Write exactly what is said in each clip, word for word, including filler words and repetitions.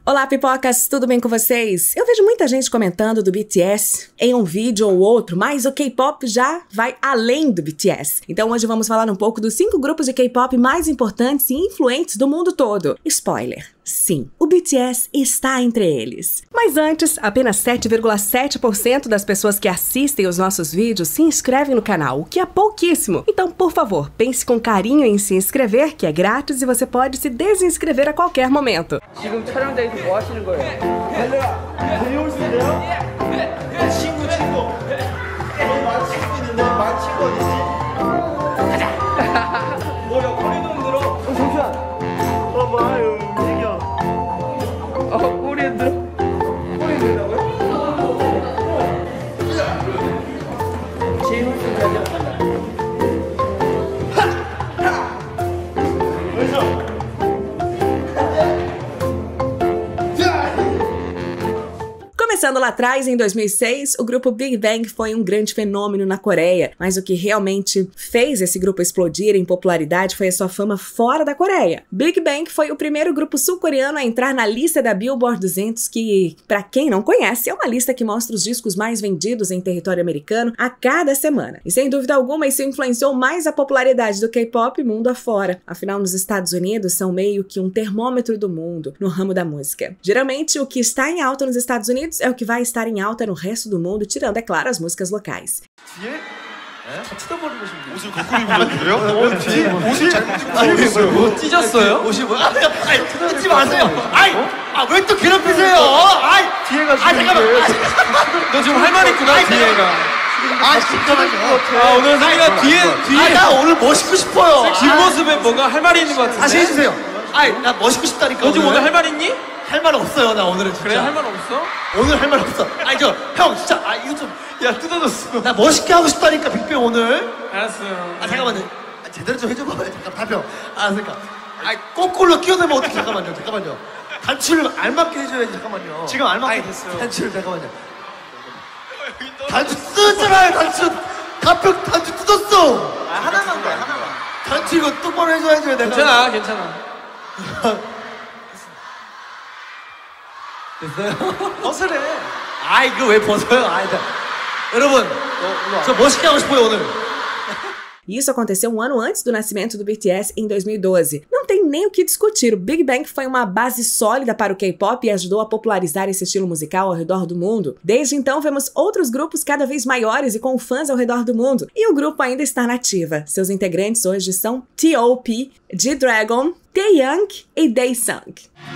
Olá, pipocas! Tudo bem com vocês? Eu vejo muita gente comentando do B T S em um vídeo ou outro, mas o K-pop já vai além do B T S. Então hoje vamos falar um pouco dos cinco grupos de K-pop mais importantes e influentes do mundo todo. Spoiler! Sim, o B T S está entre eles. Mas antes, apenas sete vírgula sete por cento das pessoas que assistem os nossos vídeos se inscrevem no canal, o que é pouquíssimo. Então, por favor, pense com carinho em se inscrever, que é grátis e você pode se desinscrever a qualquer momento. 지금 촬영장에서 뭐 하시는 거예요? 달려라! 데려오실래요? 친구 친구! 너 마치고 있는데 마치고 어딨지? 가자! 뭐야 꼬리 좀 들어? 어 잠시만! 어 봐요 움직여 어 꼬리에 들어? 꼬리에 들다고요? 제일 훨씬 잘 잡았다. Começando lá atrás, em dois mil e seis, o grupo Big Bang foi um grande fenômeno na Coreia, mas o que realmente fez esse grupo explodir em popularidade foi a sua fama fora da Coreia. Big Bang foi o primeiro grupo sul-coreano a entrar na lista da Billboard duzentos, que, pra quem não conhece, é uma lista que mostra os discos mais vendidos em território americano a cada semana. E sem dúvida alguma, isso influenciou mais a popularidade do K-pop mundo afora. Afinal, nos Estados Unidos, são meio que um termômetro do mundo no ramo da música. Geralmente, o que está em alta nos Estados Unidos é o que vai estar em alta no resto do mundo, tirando, é claro, as músicas locais. 뒤에? 네? 쳐다보는 것인데 옷을 거꾸로 입으면 그래요? 어, 뒤에 옷을 잘못 입었어요. 뭐 찢었어요? 옷이 뭐? 아, 아이, 끊지 마세요. 아이, 아, 왜 또 괴롭히세요? 아이, 뒤에가 아 잠깐만. 너 지금 할 말 있구나 뒤에가. 아, 잠깐만요. 아 오늘 상이가 뒤에 뒤에. 아, 나 오늘 멋있고 싶어요. 뒷모습에 뭔가 할 말이 있는 것 같은데. 다시 해주세요. 아이, 나 멋있고 싶다니까. 너 지금 오늘 할 말 있니? 할 말 없어요, 나 오늘은 진짜. 그래 할 말 없어? 오늘 할 말 없어. 아니 저 형 진짜 아 이거 좀 야 뜯어졌어. 나 멋있게 하고 싶다니까 빅뱅 오늘. 알았어요. 아 잠깐만요. 아, 제대로 좀 해줘봐. 잠깐 발표. 아 그러니까. 아 거꾸로 끼어들면 어떻게 잠깐만요. 잠깐만요. 단추를 알맞게 해줘야지 잠깐만요. 지금 알맞게 아이, 됐어요. 단추를 잠깐만요. 단추 뜯었잖아요. 단추 가평 단추 뜯었어. 아 하나만 돼 하나만. 단추 이거 똑바로 해줘야지 내가. 괜찮아 괜찮아. 됐어요? 벗으래. 아 이거 왜 벗어요? 아, 나. 여러분, 어, 저 멋있게 하고 싶어요 오늘. Isso aconteceu um ano antes do nascimento do B T S, em dois mil e doze. Não tem nem o que discutir, o Big Bang foi uma base sólida para o K-pop e ajudou a popularizar esse estilo musical ao redor do mundo. Desde então, vemos outros grupos cada vez maiores e com fãs ao redor do mundo. E o grupo ainda está na ativa. Seus integrantes hoje são T O P, G-Dragon, Taeyang e Daesung.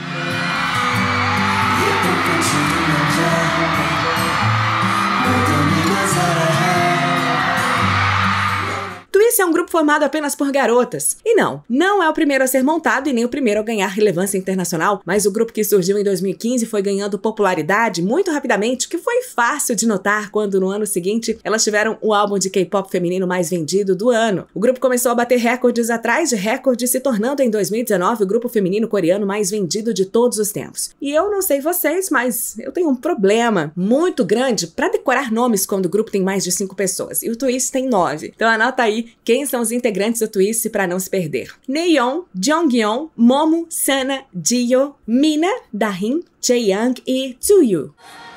Twice é um grupo formado apenas por garotas. E não, não é o primeiro a ser montado e nem o primeiro a ganhar relevância internacional, mas o grupo que surgiu em dois mil e quinze foi ganhando popularidade muito rapidamente, o que foi fácil de notar quando no ano seguinte elas tiveram o álbum de K-pop feminino mais vendido do ano. O grupo começou a bater recordes atrás de recordes, se tornando em dois mil e dezenove o grupo feminino coreano mais vendido de todos os tempos. E eu não sei vocês, mas eu tenho um problema muito grande para decorar nomes quando o grupo tem mais de cinco pessoas, e o Twice tem nove. Então anota aí quem são os integrantes do Twice para não se perder. Nayeon, Jonghyun, Momo, Sana, Jihyo, Mina, Dahin, Chaeyoung e Tsuyu.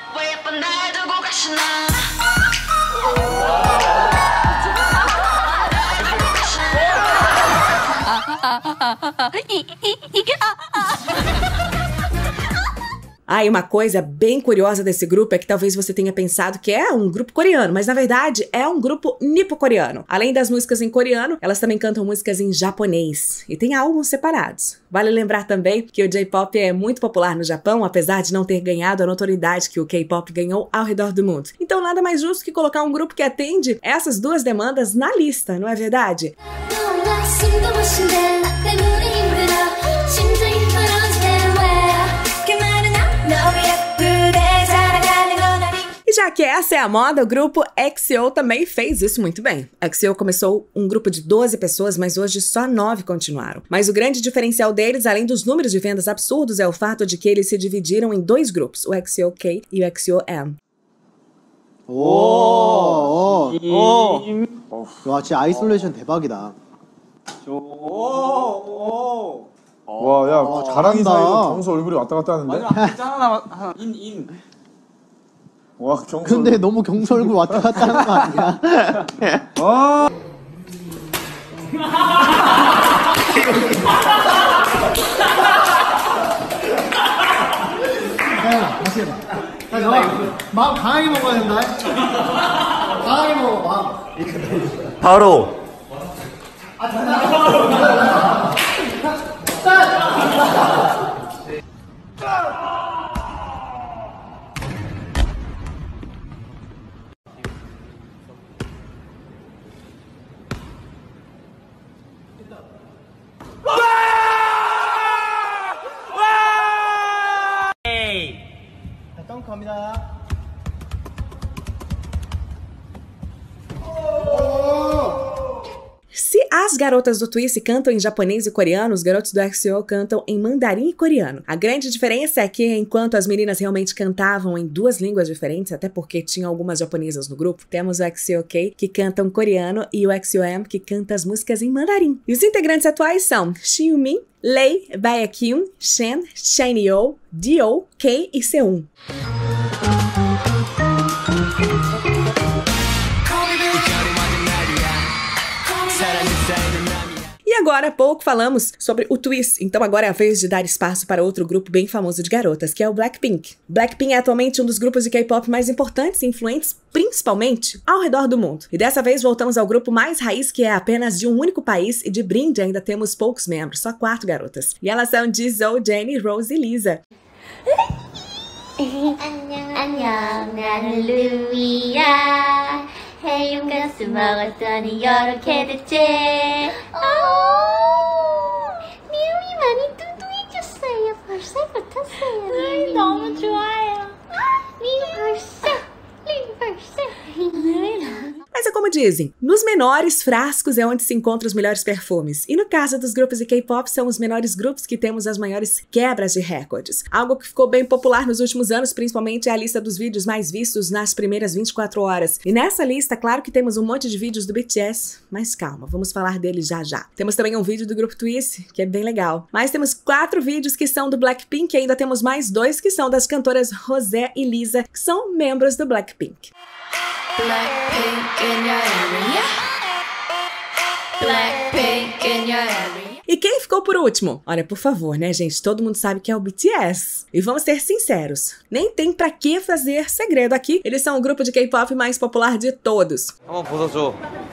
Ah, e uma coisa bem curiosa desse grupo é que talvez você tenha pensado que é um grupo coreano, mas na verdade é um grupo nipo-coreano. Além das músicas em coreano, elas também cantam músicas em japonês e tem álbuns separados. Vale lembrar também que o J-pop é muito popular no Japão, apesar de não ter ganhado a notoriedade que o K-pop ganhou ao redor do mundo. Então nada mais justo que colocar um grupo que atende essas duas demandas na lista, não é verdade? E já que essa é a moda, o grupo X O também fez isso muito bem. X O começou um grupo de doze pessoas, mas hoje só nove continuaram. Mas o grande diferencial deles, além dos números de vendas absurdos, é o fato de que eles se dividiram em dois grupos, o X O K e o X O M. 오, 오, 오. 와, 진짜 아이솔레이션 대박이다. 오, 오. 와, 야, 가랑이 사이로 경수 얼굴이 왔다 갔다 하는데? 하나 인, 인. 와, 경수. 근데 너무 경수 얼굴 왔다 갔다 하는 거 아니야? 아! 야, 다시 해봐. 자, 너 마음 강하게 먹어야 된다. 강하게 먹어, 마음. 바로. 덩크 갑니다. Se as garotas do Twice cantam em japonês e coreano, os garotos do X O cantam em mandarim e coreano. A grande diferença é que, enquanto as meninas realmente cantavam em duas línguas diferentes, até porque tinha algumas japonesas no grupo, temos o X O K que cantam coreano e o X O M que canta as músicas em mandarim. E os integrantes atuais são Xiumin, Lei, Baekhyun, Shen, Shineo, Dio, Kei e Seun. E agora há pouco falamos sobre o Twice, então agora é a vez de dar espaço para outro grupo bem famoso de garotas, que é o Blackpink. Blackpink é atualmente um dos grupos de K-pop mais importantes e influentes, principalmente ao redor do mundo. E dessa vez voltamos ao grupo mais raiz, que é apenas de um único país, e de brinde ainda temos poucos membros, só quatro garotas. E elas são Jisoo, Jennie, Rose e Lisa. 안녕, 나는 루이야. 해윤 가수 먹었더니 이렇게 됐지. 미움이 많이 뚱뚱해졌어요. 벌써 붙었어요. 루이 너무 좋아요. 루이 벌써, 루이 벌써. Mas é como dizem, nos menores frascos é onde se encontram os melhores perfumes. E no caso dos grupos de K-pop, são os menores grupos que temos as maiores quebras de recordes. Algo que ficou bem popular nos últimos anos, principalmente é a lista dos vídeos mais vistos nas primeiras vinte e quatro horas. E nessa lista, claro que temos um monte de vídeos do B T S, mas calma, vamos falar deles já já. Temos também um vídeo do grupo Twice, que é bem legal. Mas temos quatro vídeos que são do Blackpink e ainda temos mais dois que são das cantoras Rosé e Lisa, que são membros do Blackpink. Blackpink in your area. Blackpink in your area. E quem ficou por último? Olha, por favor, né, gente? Todo mundo sabe que é o B T S. E vamos ser sinceros, nem tem pra que fazer segredo aqui. Eles são o grupo de K-pop mais popular de todos. 한번 벗어줘.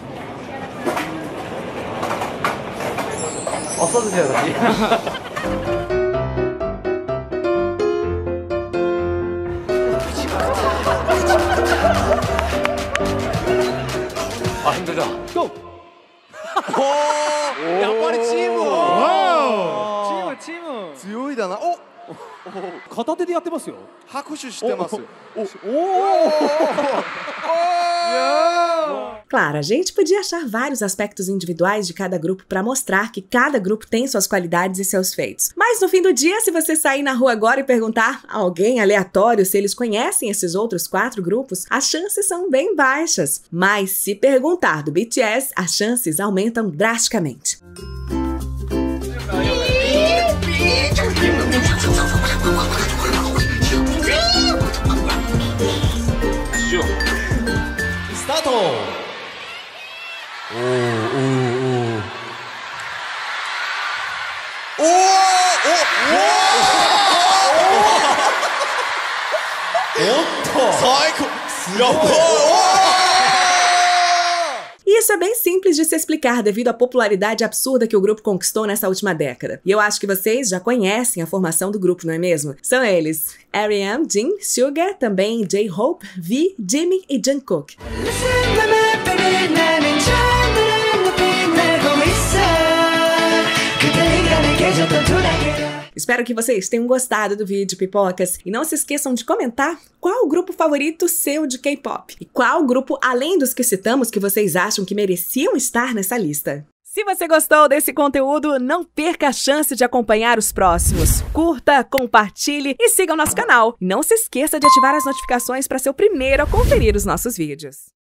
어, 써주세요, 다시. 아, 힘들다. 고! 오! やっぱりチーム! 와우! チーム、チーム! 強いだな. 오! 片手でやってますよ. 拍手してます. 오! 오! Claro, a gente podia achar vários aspectos individuais de cada grupo para mostrar que cada grupo tem suas qualidades e seus feitos. Mas no fim do dia, se você sair na rua agora e perguntar a alguém aleatório se eles conhecem esses outros quatro grupos, as chances são bem baixas. Mas se perguntar do B T S, as chances aumentam drasticamente. 스타트! 오, 오, 오. 오! 오! 오! 사이코! Isso é bem simples de se explicar devido à popularidade absurda que o grupo conquistou nessa última década. E eu acho que vocês já conhecem a formação do grupo, não é mesmo? São eles: R E M, Jin, Suga, também J-Hope, V, Jimin e Jungkook. Espero que vocês tenham gostado do vídeo, pipocas. E não se esqueçam de comentar qual o grupo favorito seu de K-pop. E qual grupo, além dos que citamos, que vocês acham que mereciam estar nessa lista. Se você gostou desse conteúdo, não perca a chance de acompanhar os próximos. Curta, compartilhe e siga o nosso canal. E não se esqueça de ativar as notificações para ser o primeiro a conferir os nossos vídeos.